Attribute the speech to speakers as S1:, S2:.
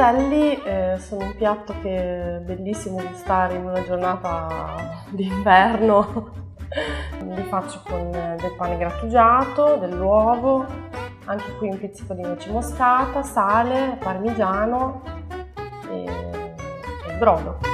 S1: piselli sono un piatto che è bellissimo gustare in una giornata d'inverno. Li faccio con del pane grattugiato, dell'uovo, anche qui un pizzico di noce moscata, sale, parmigiano e brodo.